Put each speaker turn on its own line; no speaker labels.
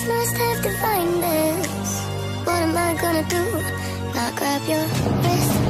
must have defined this. What am I gonna do? Not grab your wrist.